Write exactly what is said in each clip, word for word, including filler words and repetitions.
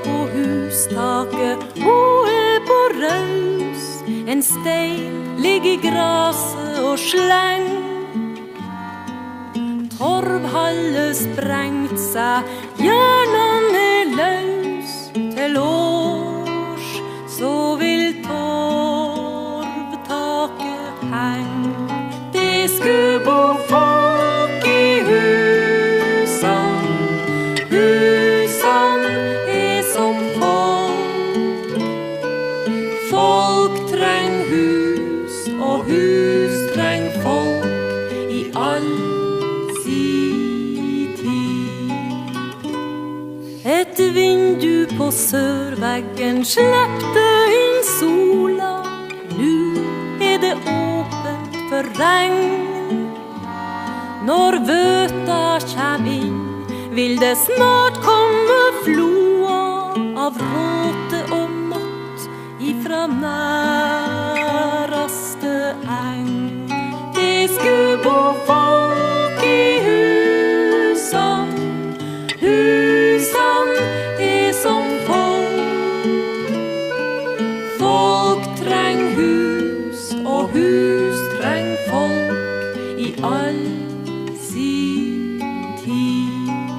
på hustaket, hun er på raus. En stein ligger i graset og sleng. Torvhallet sprengt seg, hjernen er løs. Til års så vil torvtaket heng. Det skulle bo folk i husan. Husan er som folk. Folk treng hus, og hus treng folk i all sin tid. Et vindu på sørveggen slepte inn sola. Nu er det åpent for regn. Når vøta kjem inn, vil det snart komme floa av råte og mått ifra næraste eng. Det skulle bo folk i husan. Husan er som folk. Folk treng hus, og hus treng folk i all sin tid.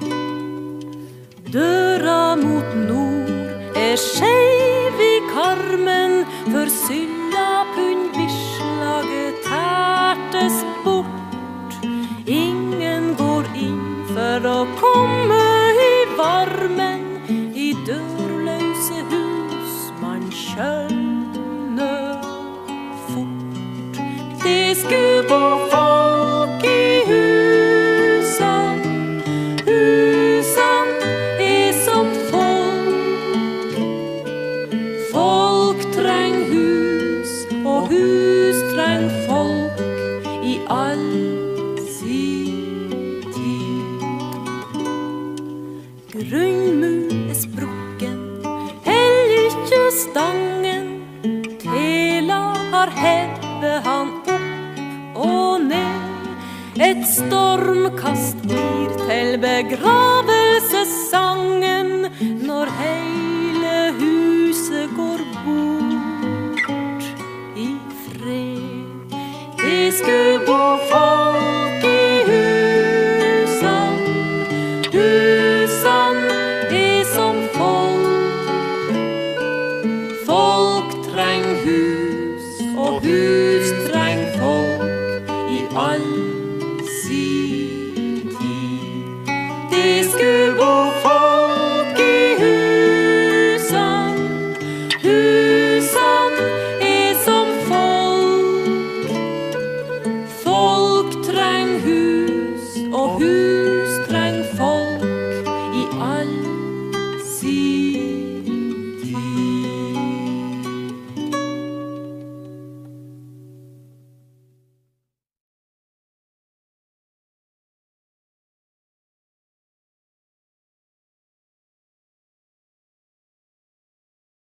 Døra mot nord er skeiv i karmen, for syllapundbislaget tærtes bort. Ingen går inn for å komme i varmen, i dørløse hus man skjønner fort. Det skulle bo folk i husan. Husan er som folk. Folk treng hus, og hus treng folk i all sin tid. Grunnmur er sprukken, hell ikkje stangen. Tela har hebbe han opp og ned. Et stormkast blir til begravelsessangen, når hele huset går bort i fred. Det skulle bo